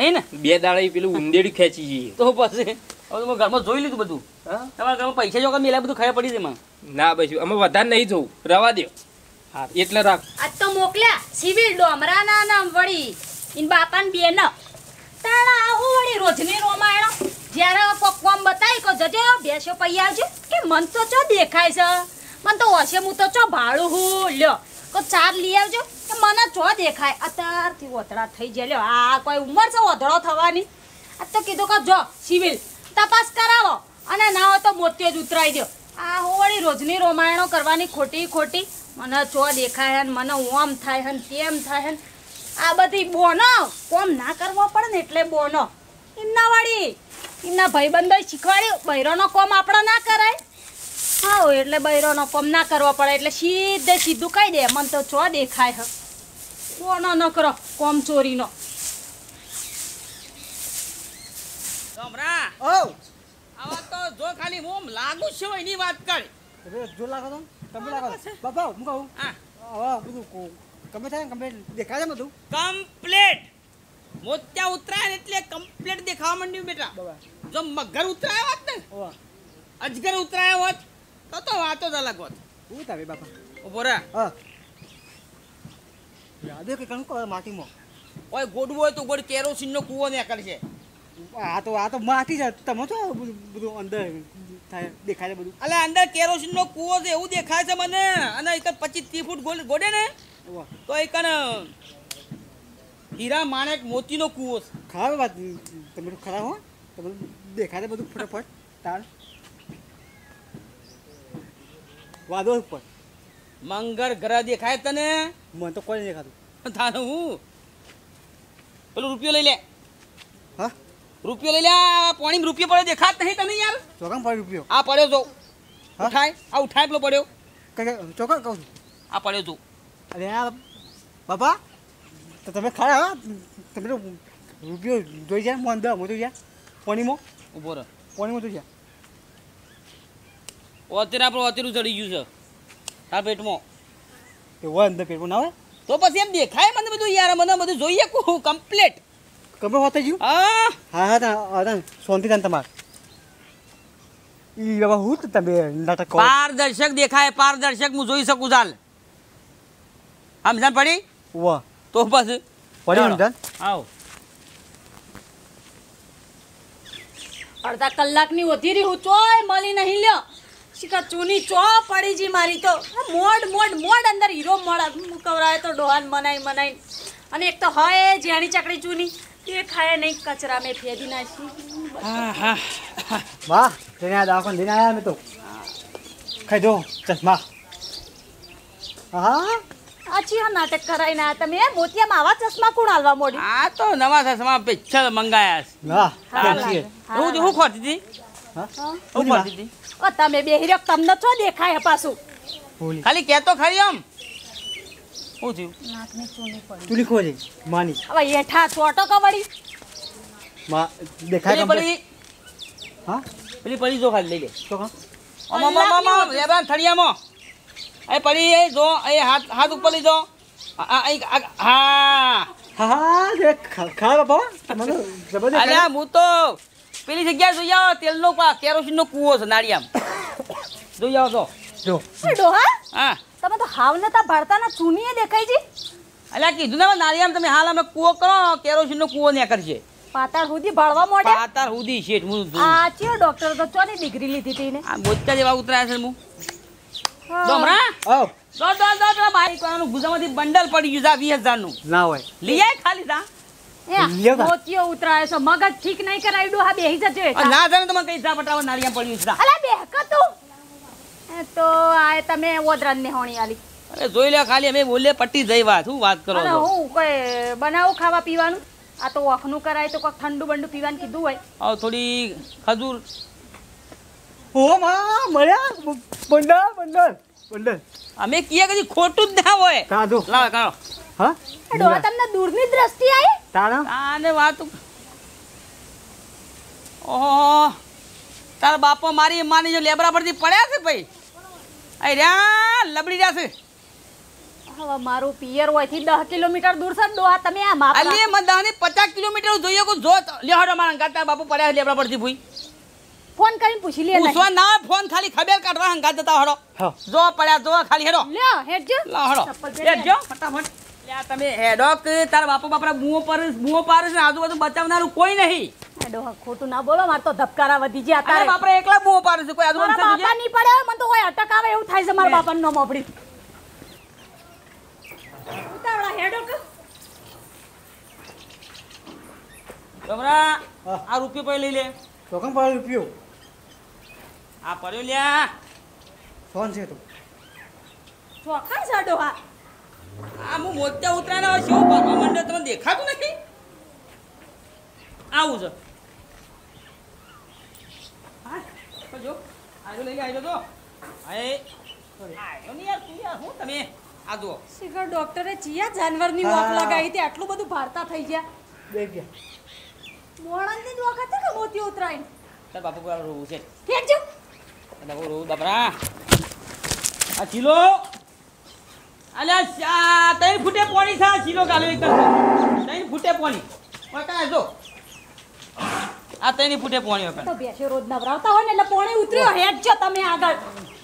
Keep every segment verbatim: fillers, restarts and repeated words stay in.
નહીં ને બે દાડા પેલું ઉંદેડી ખેંચી જઈએ તો પછી હવે તમે ઘરમાં જોઈ લીધું બધું હા તમારા ઘરમાં પૈસા જો મેલા બધું ખાયા પડી છે એમાં ના બસ અમે વધારે નહીં જવું રવા દો હા એટલે રાખ આજ તો મોકલ્યા સિવિલ ડોમરા ના નામ વળી ઇન બાપાન બેન તાણા આવું વળી રોજની રોમાયણ જ્યારે પકવાન બતાવી કો જજો બેસો પૈ આવજો કે મન તો ચો દેખાય છે મન તો હશે હું તો ચો ભાડું હું લ્યો કો ચાર લઈ આવજો કે મને ચો દેખાય અત્યારથી ઓતડા થઈ જાય લ્યો આ કોઈ ઉંમર છે ઓતડો થવાની આ તો કીધું કે જો સિવિલ તપાસ કરાવો અને ના હોય તો મોતિયો જ ઉતરાઈ દો આ હું વળી રોજની રોમાયણો કરવાની ખોટી ખોટી મને ચો દેખાય હન મને ઓમ થાય હન તેમ થાય હન આ બધી બોનો કોમ ના કરવો પડે ને એટલે બોનો એમના વાળી એમના ભાઈબંધો શીખવાડ્યું બૈરોનો કોમ આપણે ના કરાય હા એટલે બૈરોનો કોમ ના કરવો પડે એટલે સીધે સીધું કહી દે મને તો ચો દેખાય હ બોનો ન કરો કોમ ચોરીનો સમરા ઓ આવા તો જો ખાલી હું લાગુ છું એની વાત કર રે જો લાગો તો તમે લાગો બાપા હું કહું હા હવે બધું કમે થાય કમે દેખાય છે બધું કમ્પ્લીટ મોત્યા ઉતરાય ને એટલે કમ્પ્લીટ દેખાવા માંડ્યું બેટા બાબા જો મગર ઉતરાય હોત ને ઓ અજગર ઉતરાય હોત તો તો વાતો જ અલગ હોત હું તાવે બાપા ઉભો રે હા યાદે કે કણ કો માટીમાં ઓય ગોડવું હોય તો ગોડ કેરોસીન નો કૂવો ને કરશે આ તો આ તો માટી છે તમે તો બધું બધું અંદર થાય દેખાય છે બધું અલે અંદર કેરોસીન નો કૂવો છે એવું દેખાય છે મને અને એક પચીસ ત્રીસ ફૂટ ગોડ ગોડે ને ઓ તો એક હીરા માણેક મોતીનો કૂવો છે ખરાબ વાત તમે તો ખરાબ હો તમે દેખાય છે બધું ફટાફટ તાર વાદો ઉપર મંગળ ગ્રહ દેખાય તને મને તો કોઈ નહીં દેખાતું તારે હું પેલો રૂપિયો લઈ લે હા રૂપિયો લઈ લે આ પાણીમાં રૂપિયો પડ્યો દેખાત નહીં તને યાર ચોકામ પાડી રૂપિયો આ પડ્યો જો હા? ઉઠાય આ ઉઠાય પેલો પડ્યો કઈ ચોકા કહું છું આ પડ્યો જો અરે યાર બાપા તો તમે ખરા હા તમે તો રૂપિયો જોઈ જાય મોન દા મોતો જાય પાણીમાં ઉભો રહે પાણીમાં તો જાય અત્યારે આપણું અત્યારું ચડી ગયું છે તાર પેટમાં એ હોય અંદર પેટમાં ના હોય તો પછી એમ દેખાય મને બધું યાર મને બધું જોઈએ કું કમ્પ્લીટ કમે હોતા જ્યું હા હા હા તા હા શાંતિ થાય તમારે ઈ બાબા હું તો તમે નાટક કરો પારદર્શક દેખાય પારદર્શક હું જોઈ શકું ચાલ સમજણ પડી વાહ તો પછી પડી સમજણ આવો અડધા કલાકની ઓધી રહી હું ચોય મળી નહીં લ્યો શીખા ચૂની ચો પડી જી મારી તો મોડ મોડ મોડ અંદર હીરો મોડ કવરાય તો ડોહાન મનાઈ મનાઈ અને એક તો હોય જેણી ચકડી ચૂની તે ખાય નહીં કચરા મેં ફેદી નાખી હા હા વાહ તેને આ દવાખાને લઈને આવ્યા મેં તો ખાઈ દો ચશ્મા હા આછી હા નાટક કરાઈને આ તમે મોતિયામાં આવા ચશ્મા કોણ હાલવા મોડી આ તો નવા ચશ્મા પિક્ચર મંગાયા છે ના હારા કેમ છીએ લાગે, હું હું ખોટી હતી હા હું ખોટી હતી ઓ તમે બેહી રહ્યો તમને છો દેખાય હે પાછું બોલી ખાલી કહેતો ખરી આમ શું થયું નાકની ચૂની પડી તું લીખો છે માની હવે એઠા ચોટો કવડી માં દેખાય પેલી કમ્પ્લીટ પડી હા પેલી પડી જો ખાલી લઈ લે તો કા આમ આમ આમ આમ લેબાન થળિયામાં એ પડી એ જો એ હાથ હાથ ઉપર લઈ જો આ આ અહીં, આ, હા હા હા જે ખા બાપા મને જબરદસ્ત અલ્યા હું તો પેલી જગ્યાએ જોઈ આવો તેલનો પા કેરોસીનનો કૂવો છે નાળિયામ જોઈ આવો તો જો ઓય ડોહા હા તમે તો હાવ નતા ભરતાના ચૂનીએ દેખાય છે અલ્યા કીધું ને નાળિયામ તમે હાલ અમે કૂવો કરો કેરોસીનનો કૂવો ને કરશે પાતાળ સુધી ભળવા મોડે પાતાર હુદી શેઠ હું જોઉં. આ ચિયો ડોક્ટર તો ચોની ડિગ્રી લીધી હતી ને આ મોટા જેવા ઉતરાયા છે હું હા. ડોમરા આવ દો દો દો પેલા બાઈક વાળાનું ગુજામાંથી બંડલ પડી ગયું છે વીસ હજારનું ના હોય લઈ આય ખાલી તા એ લ્યો કા. મોતિયો ઉતરાય છે મગજ ઠીક નહીં કરાવી ડોહા બેહી જજો આ એઠા. ના જાણે તમે કઈ જા પટાવા નાળિયામ પડ્યું છે તા. અલા બેહક તું એ તો આ તમે ઓદરાન ને હોણી આલી અરે જોઈ લે ખાલી અમે બોલે પટ્ટી જઈ વાત હું વાત કરો અને છો હું કોઈ બનાવું ખાવા પીવાનું આ તો ઓખનું કરાય તો કોઈક ઠંડુ બંડુ પીવાનું કીધું હોય આવ થોડી ખજૂર ઓ માં મળ્યા બંડલ બંડલ બંડલ અમે કીએ કદી ખોટું જ ના હોય કાઢો લાવ કાઢો હા એ ડોહા તમને દૂરની દ્રષ્ટિ આવી તારા આને વાત ઓહો તારા બાપો મારી માની જો લેબરા પરથી પડ્યા છે ભાઈ અરે રહ્યા લબડી રહ્યા છે હવે મારું પિયર હોયથી દસ કિલોમીટર દૂર છે ડોહા તમે આ માપ અલી મદાને પચાસ કિલોમીટર જોઈએ કો જો લેહાડો મારા ગાતા બાપુ પડ્યા લેબડા પડતી ભૂઈ ફોન કરીને પૂછી લે પૂછવા ના ફોન ખાલી ખબર કાઢવા હંગા જતા હડો હા. જો પડ્યા જો ખાલી હેડો લ્યો હેડજો લા હડો ચપ્પલ પહેરી હેડજો ફટાફટ લ્યા તમે હેડો કે તારા બાપુ બાપરા બુઓ પર બુઓ પારે છે આજુબાજુ બચાવનારું કોઈ નહીં આ ડોહા ખોટું ના બોલો માર તો ધબકારા વધી ગયા અરે તારે બાપરા એકલા બુઓ પારે છે કોઈ આજુબાજુ મારા છે બાપા નહીં પડે મને તો કોઈ અટક આવે એવું થાય છે મારા બાપાનું નામ આપડી ઉતાવળા હેડો કે ગમરા હા. આ રૂપિયો પૈ લઈ લે ચોકન પર રૂપિયો આ પડ્યો લ્યા ફોન છે તો ચોખા છે ડોહા આ હું મોત્યા ઉતરાના હોય શું ભરવા માંડ્યો તમને દેખાતું નથી આવું છે હા તો જો આજો લઈ આજો તો આય આયો ને યાર તું યાર હું તમે આ જુઓ શિખર ડોક્ટરે ચિયા જાનવરની હા. વોક લગાવી હતી આટલું બધું ભારતા થઈ ગયા બે ગયા મોણંદની જ વખત કે મોતી ઉતરાય તાર બાપુ પર રોવું છે ફેંકજો તાર બાપુ રોવું બાપરા આ ચીલો અલ્યા શા તઈ ફૂટે પોણી થા ચીલો ગાલો એક તઈ ફૂટે પોણી ઓય કાય જો આ તઈ ફૂટે પોણી ઓય તો બેસે રોજ નવરાવતા હોય ને એટલે પોણે ઉતર્યો હેડજો તમે આગળ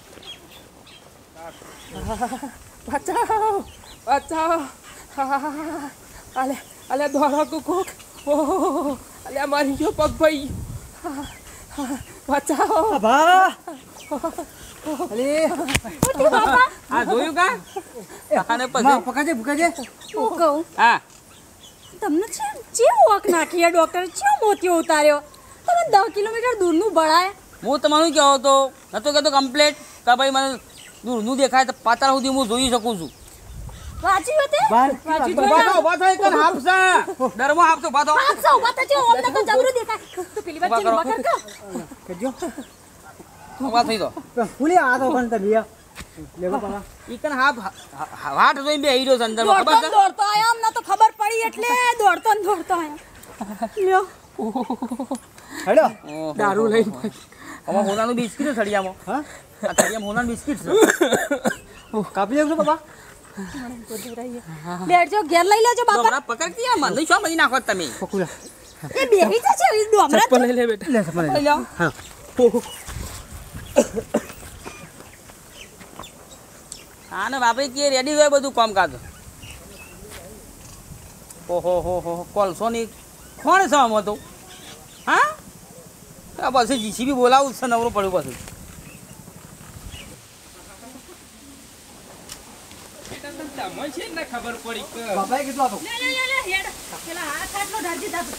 બચાવ બચાવ અલે અલે દોડો કુકુક ઓહો અલે મારી ગયો પગ ભાઈ બચાવ બા અલે ઉઠી બાપા આ જોયું કા આને માં પછી પકડજે પકડજે હું કહું હા તમને છે જે વોક નાખી ડોક્ટર છે મોતીઓ ઉતાર્યો તમે દસ કિલોમીટર દૂરનું બળાય હું તમારું કહેવો તો નતો કહેતો કમ્પ્લેટ કે ભાઈ મને દૂરનું દેખાય તો પાતાળ સુધી હું જોઈ શકું છું વાંચ્યું હતું બાર વાંચ્યું બાર. ઉભા હતું થો, ઉભા થો, એક વાર હાફસા. ડરમાં હાફસો, ઉભા થો. હાથ સો ઉભા થજો અમને તો જબરું દેખાય તો પેલી વાત ઉભા ઉભા કરો. કર કા કરજો ઉભા થઈ દો. ફૂલી આ તો પણ તમે લેવો પાલા ઈ કણ હાફ હા- હા- વાટ જોઈને બે હીરો છે અંદરમાં, દોડતો ખબર ને છે? દોડતો આયા અમને તો ખબર પડી એટલે દોડતો ને દોડતો આયા લ્યો હેડો ઓહો. દારૂ લઈને ભાઈ. આમાં હોનાનું બિસ્કિટ છે થળિયામાં. હા આ થળિયામાં હોનાનું બિસ્કિટ છે. કાપી લેવું બાબા બેઠજો ઘેર લઈ લેજો બાપા ડોમરા પકડતી આ મને શું મરી નાખો તમે. પકુલા એ બેહી જશે એ ડોમરા ચપ્પલ લઈ લે બેટા. લે સપને લઈ લો. હા આને બાપે કે રેડી હોય બધું કામકાજ. ઓહો હો હો કોલસોની કોણ છે આમાં તો? હા આ પછી જીસીબી બોલાવું છે નવરું પડ્યું પાછું. તમને છે ને ખબર પડી કે બાબાએ કીધું આ તો લે લે લે લે હેડ પેલા હાથ આટલો ઢાળજી દાબ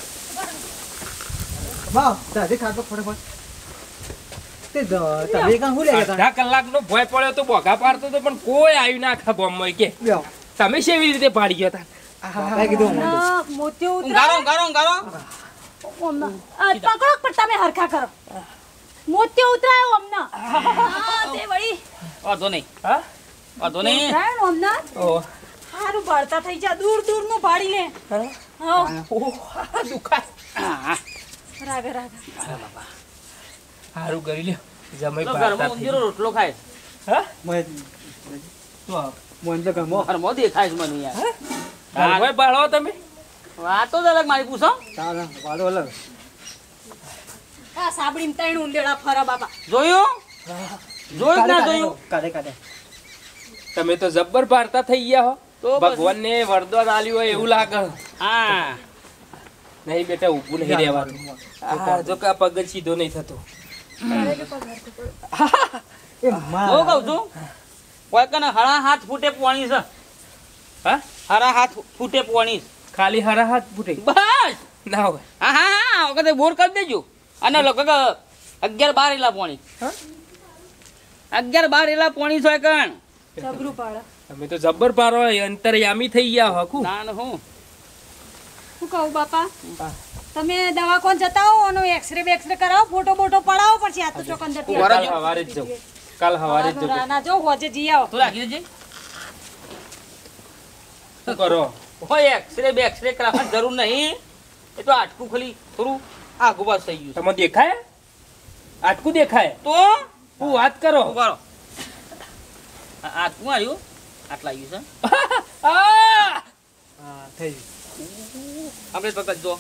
બા દાદી ખાતો ફટાફટ તે દ- તમે કાં હું લે ગયા અડધા કલાકનો ભય પડ્યો તો બોગા પાડતો તો પણ કોઈ આવ્યું ના ખા બોમ્બમાં કે લ્યો તમે કેવી રીતે પાડી ગયા તા? બાબાએ કીધું મને ના મોતિયો ઊંઘારો ઉતરા ઊંઘારો ઊંઘારો. ઓમના આ પકડો પણ તમે હરખા કરો મોતિયો ઉતરાયો ઓમના હા તે વળી વાંધો નહીં, હા વાંધો નહીં. ઉતરાયો ઓમના ઓ હારું ભાળતા થઈ જા દૂર દૂર નું ભાડી લે હા હા ઓ દુખાય. હા, રાગ રાગ સારું કરી લ્યો જમાઈ લો, પાડતા ઘરમાં થઈ ઊંધીરો રોટલો ખાય. હા મોય તો મોય તો ગમો ઘરમાં દેખાય છે મને યાર. ઘરમાં પાડો તમે વાતો જ અલગ મારી પૂછો. તારા વાળો અલગ આ સાબડીમ તૈણ ઉંદેડા ફરા બાપા જોયું? જોયું કે ના કાઢે, જોયું? કાઢે કાઢે તમે તો જબ્બર પાડતા થઈ ગયા હો તો પછી? ભગવાનને વરદાન આલ્યું હોય એવું લાગે. હા નહીં બેટા ઊભું નહીં રહેવાનું. આ જો કે આ પગ જ સીધો નહીં થતો. એ હું માં કહું છું કોઈ કને હળા હાથ ફૂટે પોણી છે. હા હરા હાથ ફૂટે પોણી છે. ખાલી હરા હાથ ફૂટે બસ ના હોય. હા હા હા આ વખતે બોર કરી દેજો. અને લોકો કે અગિયાર બાર એલા પોણી હા? અગિયાર બાર એલા પોણી છે કણ. જબરું પાડા તમે તો જબ્બર પારો અંતરયામી થઈ ગયા હો કુ. ના ને હું શું કહું બાપા તમે દવાખાન જતા હો અને એક્સરે બેક્સરે કરાવો ફોટો બોટો પડાવો પછી આ તો ચોકંદર ઉભા કાલ રહેજો. હવારે જ જાઉં. કાલ હવારે જ જાઉં. ના જો હોજે જી આવો તું રાખી દેજે. શું કરો? હોય એક્સરે બે એક્સરે કરાવવાની જરૂર નહીં. એ તો આટકું ખાલી થોડું આગુ પાછું થઈ ગયું છે. તમે દેખાય આટકું દેખાય તો હું વાત કરો. ઉભા રહો. આ આટકું આવ્યું આટલા આવ્યું છે આ! હા થઈ ગયું. આપણે પકડ જો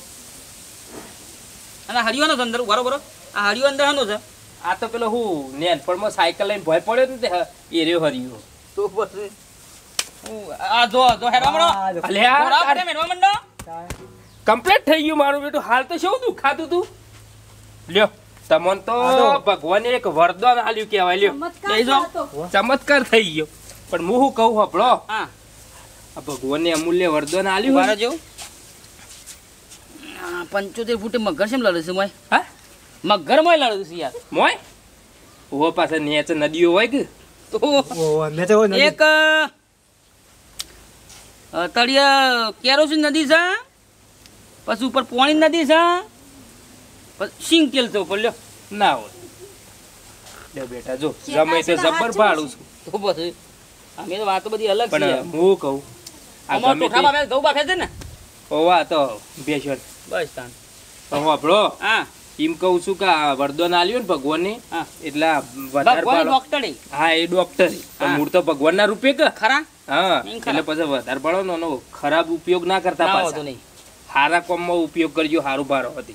અને હરિયોનો છે અંદર બરોબર આ હરિયો અંદર હાનો છે આ તો પેલો હું નેનપણમાં સાયકલ લઈને ભય પડ્યો ને તે એ રહ્યો હર્યો. તો બસ આ જો જો હેરવા મંડો આ જો. અલ્યા કોરા ફૂટે મેરવા મંડો કમ્પ્લીટ થઈ ગયું મારું બેટું. હાલ તો શું દુખાતું તું લ્યો તમન તો આ તો. ભગવાને એક વરદાન આલ્યું કહેવાય. લ્યો ચમત્કાર લઈ જાઓ. હતો. ચમત્કાર થઈ ગયો. પણ હું શું કહું હપડો હા આ ભગવાને અમૂલ્ય વરદાન આલ્યું બારા હોય. જેવું આ પંચોતેર ફૂટે મગર શેમ લડે છે મોય હા મગર મોય લડે છે યાર મોય ઓ પાસે નેચે નદીઓ હોય કે તો ઓહો, મેં તો નથી. એક અ, તળિયા કેરોસીન નદી છે પછી ઉપર પોણી નદી છે પછી સિંગ તેલ છે ઉપર લ્યો ના હોય. લે બેટા જો ચેતા જમે તો ચેતા જબ્બર હાચું ભાડું છું. તો પછી અમે તો વાતો બધી અલગ છે પણ હું કહું આ અમાર ગમે ટોઠા બાપે ઘઉં બાફે છે ને તે ઓવા તો બેસર બસ તાન હપડો હા એમ કહું છું કે આ વરદાન આલ્યું ને ભગવાનને હા એટલે આ વધારે ભગવાન ભાડો. ડોક્ટરે હા એ ડોક્ટર હા. મૂળ તો ભગવાનના રૂપે કે ખરા હા એમ ખરા. એટલે પછી વધારે ભાડો નો એનો ખરાબ ઉપયોગ ના કરતા ના પાછા. હોતો નહીં હારા કોમમાં ઉપયોગ કરજો. હારું ભાડો હતી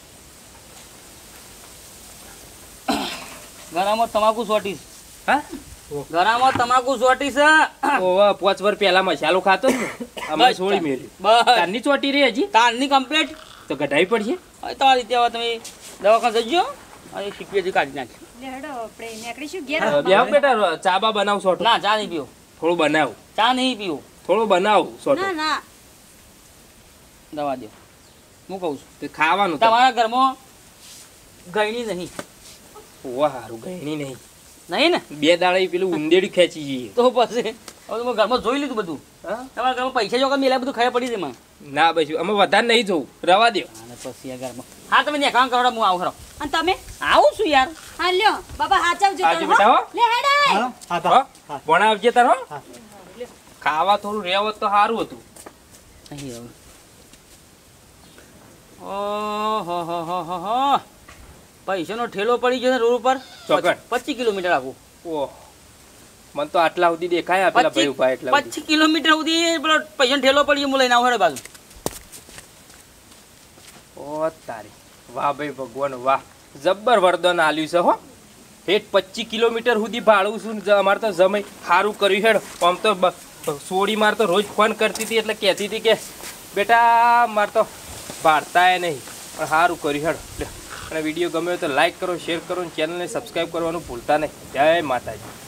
ગરામાં તમાકુ સોટી છે. હા ગરામાં તમાકુ સોટી છે ઓવા પાંચ વર્ષ પહેલા મસાલો ખાતો ને અમે બસ છોડી તાન. મેલ્યું. બસ તારની ચોટી રહી હજી તારની કમ્પ્લેટ તો કઢાઈ પડશે. હવે તમારી રીતે હવે તમે દવાખાને જજો અને શીખવીથી કાઢી નાખી લે હેડો આપણે નીકળીશું ઘેર. હવે બેહો બેટા ચા બા બનાવ સોટો. ના ચા નહીં પીવો થોડું બનાવ ચા નહીં પીવો થોડું બનાવ સોટો. ના ના દવા દો હું કહું છું તે ખાવાનું તો. તમારા ઘરમાં ગયણી નહીં ઓવા હારું ગયણી નહીં. નહીં ને બે દાડા પેલું ઉંદેડી ખેંચી જઈએ. તો પછી હવે તમે ઘરમાં જોઈ લીધું બધું હા? તમારા ઘરમાં પૈસા જો મેલા બધું ખાઈ પડી છે મને ના બસ અમે વધારે નહીં જવું રવા દો. અને પછી આ ઘરમાં હા તમે ને કામ કરો હું આવું ખરો અને તમે આવું છું યાર હા લ્યો બાબા હાચવજો આવજો તમે, બેટા, હો. હો. લે હેડાય હા હા હો? બા. હા ભણાવજે તારો. હા. ખાવા થોડું રહેવો તો સારું હતું. અહીં હવે ઓહો હો હો હો હો પૈસાનો ઠેલો પડી ગયો છે રોડ ઉપર ચોકડ. પચીસ કિલોમીટર આવું ઓહ મને તો આટલા સુધી દેખાય પેલા ભાઈ ઉભા એટલા સુધી. પચીસ કિલોમીટર સુધી પેલો પૈસાનો ઠેલો પડી ગયો હું લઈને આવું હેડો બાજુ ઓ તારી વાહ ભાઈ ભગવાન વાહ જબ્બર વરદાન આલ્યું છે હો. હેઠ પચીસ કિલોમીટર સુધી ભાડું છું ને અમારે તો જમાઈ સારું કર્યું હેડ. આમ તો બ- સોડી માર તો રોજ ફોન કરતી હતી એટલે કહેતી હતી કે બેટા માર તો ભાડતાય નહીં પણ સારું કર્યું હેડ. લે. અને વિડીયો ગમ્યો તો લાઈક કરો શેર કરો અને ચેનલને સબસ્ક્રાઈબ કરવાનું ભૂલતા નહીં. જય માતાજી.